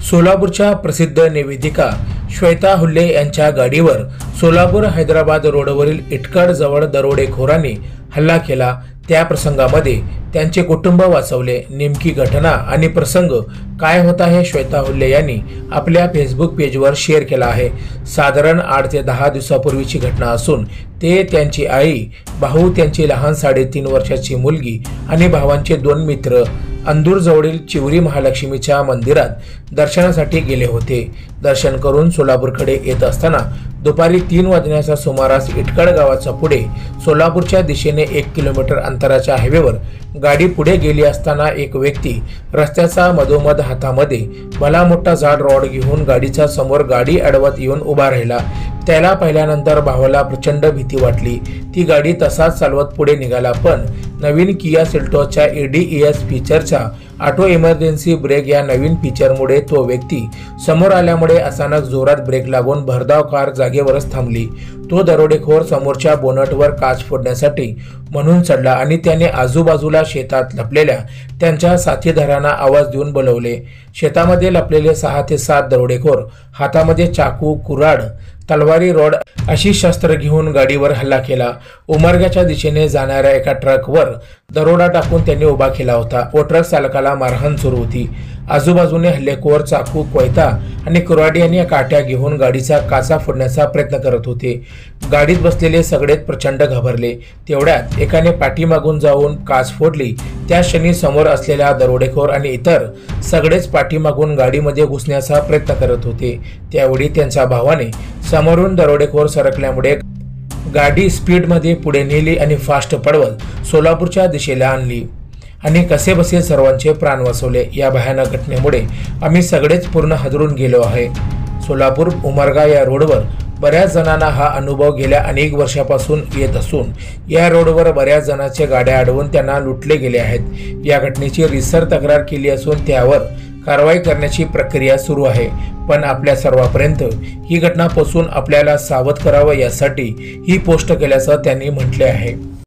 सोलापूरच्या प्रसिद्ध निवेदिका श्वेता हुल्ले यांच्या गाडीवर सोलापूर हैदराबाद रोडवरील इटकड जवळ दरोडेखोरांनी हल्ला केला। त्या प्रसंगामध्ये त्यांचे कुटुंब वाचवले। नेमकी घटना आणि प्रसंग काय होता हे श्वेता हुल्ले यांनी आपल्या फेसबुक पेजवर शेअर केला आहे। साधारण 8 ते 10 दिवसापूर्वीची घटना असून ते त्यांची आई, भाऊ, त्यांची लहान 3.5 वर्षाची मुलगी आणि भावांचे 2 मित्र अंदूर जवळील चिवरी महालक्ष्मीच्या मंदिरात दर्शनासाठी गेले होते। दर्शन करून सोलापूरकडे येत असताना दुपारी 3 वाजण्याच्या सुमारास इटकड गावाच्या पुढे सोलापूरच्या दिशेने 1 किलोमीटर अंतराच्या हायवेवर गाडी पुढे गेली असताना एक व्यक्ती रस्त्याचा मधोमध हातामध्ये भला मोठा जाड रॉड घेऊन गाडीच्या समोर गाडी अडवत येऊन उभा राहिला। त्याला पाहिल्यानंतर भावाला प्रचंड भीती वाटली। ती गाडी तसाच चालवत पुढे निघाला, पण नवीन किया सेल्टोसच्या ADAS फीचरच्या ऑटो इमर्जन्सी ब्रेक या नवीन फीचरमुळे तो व्यक्ती समोर आल्यामुळे अचानक जोरात ब्रेक लागून भरधाव कार जागेवरच थांबली। तो दरोडेखोर समोरच्या बोनटवर काच फोडण्यासाठी म्हणून चढला आणि त्याने आजूबाजूला शेतात लपलेल्या त्यांच्या साथीदारांना आवाज देऊन बोलवले। शेतामध्ये लपलेले 6 ते 7 दरोडेखोर हातामध्ये चाकू, कुऱ्हाड, तलवारी, रॉड अशी शस्त्र घेऊन गाडीवर हल्ला केला। उमरग्याच्या दिशेने जाणाऱ्या एका ट्रकवर दरोडा टाकून त्यांनी उभा केला होता व ट्रक चालकाला मारहाण सुरू होती। आजूबाजूने हल्लेखोर चाकू, कोयता आणि कुऱ्हाडी आणि काट्या घेऊन गाडीचा काचा फोडण्याचा प्रयत्न करत होते। गाडीत बसलेले सगळेच प्रचंड घाबरले। तेवढ्यात एकाने पाठीमागून जाऊन काच फोडली। त्या क्षणी समोर असलेल्या दरोडेखोर आणि इतर सगळेच पाठीमागून गाडीमध्ये घुसण्याचा प्रयत्न करत होते। त्यावेळी त्यांच्या भावाने समोरून दरोडेखोर सरकल्यामुळे गाडी स्पीडमध्ये पुढे नेली आणि फास्ट पळवत सोलापूरच्या दिशेला आणली आणि कसेबसे सर्वांचे प्राण वाचवले। या भयानक घटनेमुळे आम्ही सगळेच पूर्ण हादरून गेलो आहे। सोलापूर उमरगा या रोडवर बऱ्याच जणांना हा अनुभव गेल्या अनेक वर्षापासून येत असून या रोडवर बऱ्याच जणांच्या गाड्या अडवून त्यांना लुटले गेले आहेत। या घटनेची रितसर तक्रार केली असून त्यावर कारवाई करण्याची प्रक्रिया सुरू आहे, पण आपल्या सर्वांपर्यंत ही घटना पोहोचून आपल्याला सावध करावं यासाठी ही पोस्ट केल्याचं त्यांनी म्हटले आहे।